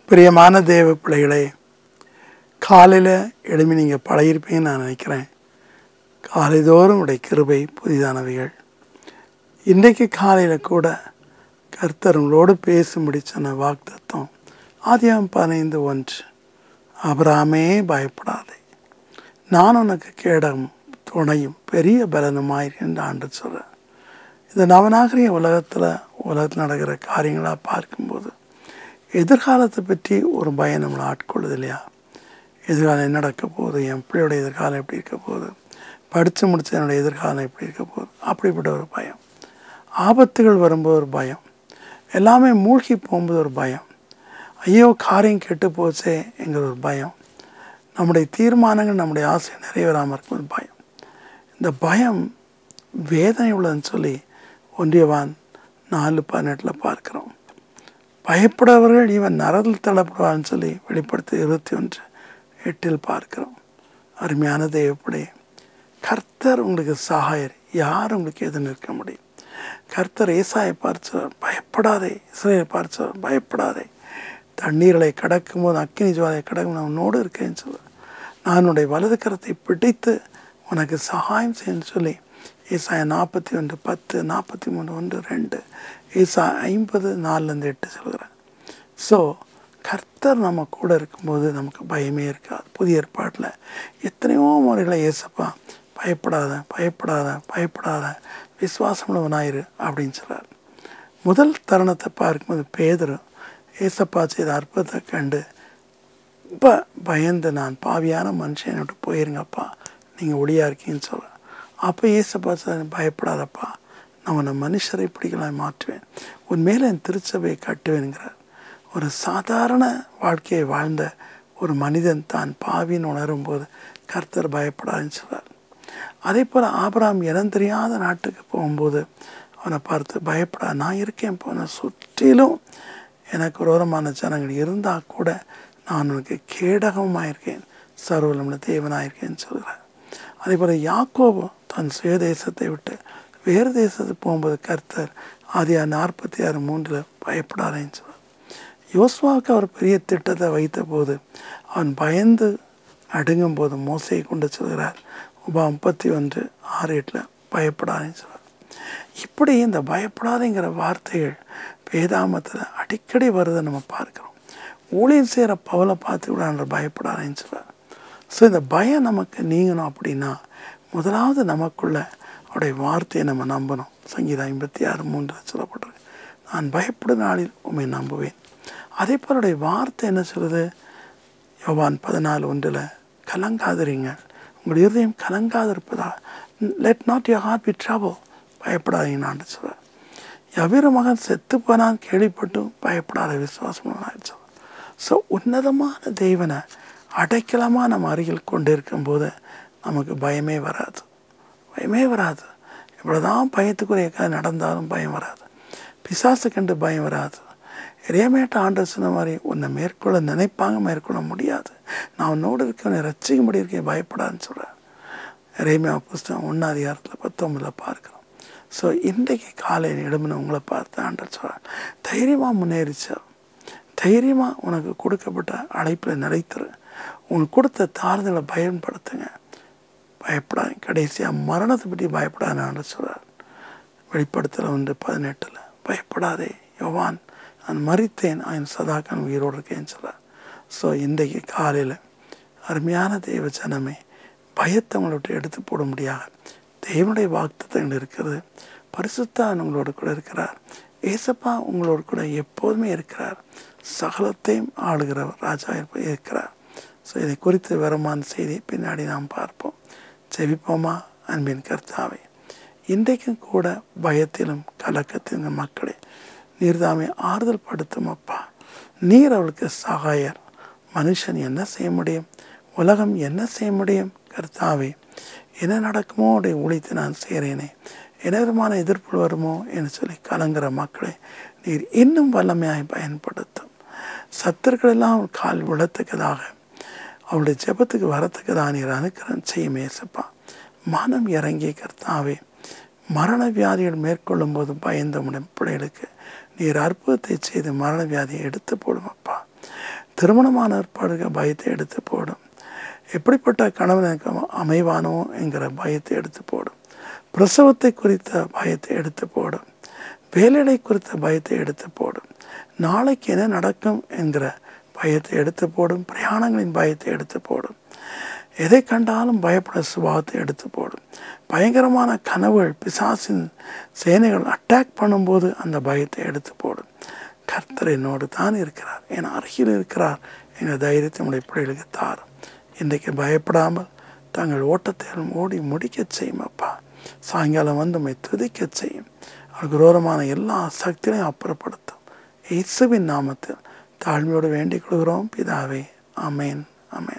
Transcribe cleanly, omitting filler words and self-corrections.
பிரியமான தேவ பிள்ளைகளே, காலையில் எழுப்பி நீங்கள் பழகிருப்பீங்கன்னு நான் நினைக்கிறேன். காலைதோறும் உடைய கிருபை புதிதானவைகள். இன்றைக்கு காலையில் கூட கர்த்தர் உங்களோடு பேசும்படி சொன்ன வாக்குத்தத்தம் ஆதியாகமம் 15:1. ஆபிரகாமே பயப்படாதே, நான் உனக்கு கேடகம் துணையும் பெரிய பலனுமாயிருக்கின்ற ஆண்டு சொல்கிறேன். இந்த நவநாகரிக உலகத்தில் நடக்கிற காரியங்களாக பார்க்கும்போது எதிர்காலத்தை பற்றி ஒரு பயம் நம்மளை ஆட்கொள்ளுது இல்லையா? எதிர்காலம் என்ன நடக்க போகுது, என் பிள்ளையோட எதிர்காலம் எப்படி இருக்க போகுது, படித்து முடித்த என்னுடைய எதிர்காலம் எப்படி இருக்க போகுது, அப்படிப்பட்ட ஒரு பயம். ஆபத்துகள் வரும்போது ஒரு பயம், எல்லாமே மூழ்கி போகும்போது ஒரு பயம், ஐயோ காரியம் கெட்டு போச்சே என்கிற ஒரு பயம், நம்முடைய தீர்மானங்கள் நம்முடைய ஆசை நிறைவேறாமல் இருக்கும் ஒரு பயம். இந்த பயம் வேதனை உள்ளதுன்னு சொல்லி 1 யோவான் 4:18 பார்க்குறோம். பயப்படுறவர்கள் இவன் நரகில் தள்ளப்படுவான்னு சொல்லி வெளிப்படுத்தி 21:8 பார்க்கிறோம். அருமையான தேவப்படே, கர்த்தர் உங்களுக்கு சகாயர், யார் உங்களுக்கு எது நிற்க முடியும்? கர்த்தர் ஏசாயை பார்த்தார், பயப்படாதே. இஸ்ரவேலை பார்த்தார், பயப்படாதே. தண்ணீர்களை கடக்கும் போது அக்கினி ஜுவாலை கடக்கும் நான் உன்னோடு இருக்கேன்னு சொல்ல, நான் உன்னுடைய வலது கரத்தை பிடித்து உனக்கு சகாயம் செய்யன்னு சொல்லி ஏசாயா 41:10, 43:1-2, ஏசாயா 50:4-8 சொல்கிறேன். ஸோ கர்த்தர் நம்ம கூட இருக்கும்போது நமக்கு பயமே இருக்காது. புதிய ஏற்பாட்டில் எத்தனையோ முறைகளை ஏசப்பா பயப்படாத பயப்படாத பயப்படாத விசுவாசமுள்ளவனாயிரு அப்படின்னு சொல்கிறார். முதல் தருணத்தை பார்க்கும்போது பேதுரு ஏசப்பா செய்த அற்புதத்தை கண்டு இப்போ பயந்து, நான் பாவியான மனுஷன் விட்டு போயிருங்கப்பா, நீங்கள் ஒளியாக இருக்கீங்கன்னு சொல்கிறேன். அப்போ ஏசப்பா பயப்படாதப்பா, நான் உன்னை மனுஷரை பிடிக்கலாம் மாற்றுவேன், உன் மேலே என் திருச்சபையை கட்டுவேன்கிறார். ஒரு சாதாரண வாழ்க்கையை வாழ்ந்த ஒரு மனிதன் தான் பாவின்னு உணரும்போது கர்த்தர் பயப்படாதுன்னு சொல்கிறார். அதே போல் ஆபிரகாம் இனம் தெரியாத நாட்டுக்கு போகும்போது அவனை பார்த்து பயப்படா, நான் இருக்கேன், போன சுற்றிலும் எனக்கு விரோதமான ஜனங்கள் இருந்தால் கூட நான் உனக்கு கேடகமாக இருக்கேன், சர்வவல்லமையுள்ள தேவனாயிருக்கேன்னு சொல்கிறார். அதே போல் யாக்கோபு தன் சுய தேசத்தை விட்டு வேறு தேசத்துக்கு போகும்போது கர்த்தர் ஆதியாகமம் 46:3 பயப்படாதேன்னு சொல்கிறார். யோசுவாவுக்கு அவர் பெரிய திட்டத்தை வைத்த போது அவன் பயந்து அடுங்கும் போது மோசையை கொண்டு சொல்கிறார். உபாகமம் 31:6-8 பயப்படாதேன்னு சொல்கிறார். இப்படி இந்த பயப்படாதேங்கிற வார்த்தைகள் வேதாகமத்தில் அடிக்கடி வருதை நம்ம பார்க்குறோம். ஊழியம் செய்கிற பவுலை பார்த்து கூட பயப்படாதேன்னு சொல்கிறார். ஸோ இந்த பயம் நமக்கு நீங்கணும் அப்படின்னா முதலாவது நமக்குள்ள அவருடைய வார்த்தையை நம்ம நம்பணும். சங்கீதம் 56:3 சொல்லப்பட்டிருக்கு, நான் பயப்படும் நாளில் உண்மை நம்புவேன். அதே போல் அவருடைய வார்த்தை என்ன சொல்லுது? யோவான் 14:1 கலங்காதிருங்க, உங்களுடைய இருதயம் கலங்காதிருப்பதா, let not your heart be trouble, பயப்படாதீங்கன்னு சொல்கிறார். எவ்விரு மகன் செத்து போனான்னு கேள்விப்பட்டும் பயப்படாத விசுவாசம் ஆயிடுச்சு. ஸோ உன்னதமான தேவனை அடைக்கலமாக நம்ம அருகில் கொண்டு இருக்கும்போது நமக்கு பயமே வராது, பயமே வராது. இவ்வளோதான் பயத்துக்குரிய நடந்தாலும் பயம் வராது, பிசாசு கண்டு பயம் வராது. இறைமையாட்ட ஆண்டவர் சொன்ன மாதிரி உன்னை மேற்கொள்ள நினைப்பாங்க, மேற்கொள்ள முடியாது, நான் உன்னோடு இருக்கவனை ரசிக்க முடியிருக்கேன், பயப்படாதுன்னு சொல்கிறேன். இறைமையா புஸ்தகம் 1:19 பார்க்குறோம். ஸோ இன்றைக்கு காலையில் எழுப்பின உங்களை பார்த்து ஆண்டவர் சொல்கிறார், தைரியமாக முன்னேறிச்சார், தைரியமாக உனக்கு கொடுக்கப்பட்ட அழைப்பில் நிலைத்துரு, உங்களுக்கு கொடுத்த தாறுதலை பயன்படுத்துங்க, பயப்படாது. கடைசியாக மரணத்தை பற்றி பயப்படாதுன்னு சொல்கிறார். வெளிப்படுத்தல 1:18 பயப்படாதே யோவான், நான் மரித்தேன், அவன் சதாக்கான் உயிரோடு இருக்கேன்னு சொல்கிறார். ஸோ இன்றைக்கு காலையில் அருமையான தேவ ஜனமே, பயத்தை உங்களை விட்டு எடுத்து போட முடியாது. தேவனுடைய வாக்குத்தத்தங்கள் இருக்கிறது, பரிசுத்தர் உங்களோடு கூட இருக்கிறார், ஏசப்பா உங்களோடு கூட எப்போதுமே இருக்கிறார், சகலத்தையும் ஆளுகிறவர் ராஜா இருக்கிறார். ஸோ இதை குறித்து வரமான செய்தி பின்னாடி நாம் பார்ப்போம். செவிப்போமா? அன்பின் கர்த்தாவே, இன்றைக்கும் கூட பயத்திலும் கலக்கத்திலும் மக்களை நீர் தாமே ஆறுதல் படுத்தும் அப்பா. நீர் அவளுக்கு சகாயர். மனுஷன் என்ன செய்ய முடியும், உலகம் என்ன செய்ய முடியும்? கர்த்தாவே, என்ன நடக்குமோ உடைய ஊழியத்தை நான் செய்கிறேனே, என்ன விதமான எதிர்ப்பு வருமோ என்று சொல்லி கலங்குற மக்களை நீர் இன்னும் வல்லமையாய் பயன்படுத்தும். சத்துருக்களெல்லாம் கால் விழத்தக்கதாக அவளுடைய ஜெபத்துக்கு வரத்தக்கதாக நீர் அனுக்கிரகம் செய்யும் ஏசப்பா. மனம் இறங்கிய கர்த்தாவே, மரண வியாதிகள் மேற்கொள்ளும் போது பயந்த பிள்ளைகளுக்கு நீர் அற்புதத்தை செய்து மரண வியாதியை எடுத்து போடும் அப்பா. திருமணமான ஏற்பாடுகள் பயத்தை எடுத்து போடும். எப்படிப்பட்ட கணவன் எனக்கு அமைவானோ என்கிற பயத்தை எடுத்து போடும். பிரசவத்தை குறித்த பயத்தை எடுத்து போடும். வேலையை குறித்த பயத்தை எடுத்து போடும். நாளைக்கு என்ன நடக்கும் என்கிற பயத்தை எடுத்து போடும். பிரயாணங்களின் பயத்தை எடுத்து போடும். எதை கண்டாலும் பயப்பட சுபாவத்தை எடுத்து போடும். பயங்கரமான கனவுகள், பிசாசின் சேனைகள் அட்டாக் பண்ணும்போது அந்த பயத்தை எடுத்து போடும். கர்த்தர் என்னோடு தான் இருக்கிறார், என் அருகில் இருக்கிறார் எங்கள் தைரியத்தை உடைய பிள்ளைகளுக்கு தாரும். இன்றைக்கு பயப்படாமல் தங்கள் ஓட்டத்தை ஓடி முடிக்க செய்யும். அப்பா, சாயங்காலம் வந்து உம்மை துதிக்க செய்யும். அவருக்கு விரோதமான எல்லா சக்திகளையும் அப்புறப்படுத்தும். இயேசுவின் நாமத்தில் தாழ்மையோடு வேண்டிக் கொள்கிறோம் பிதாவே. ஆமேன், ஆமேன்.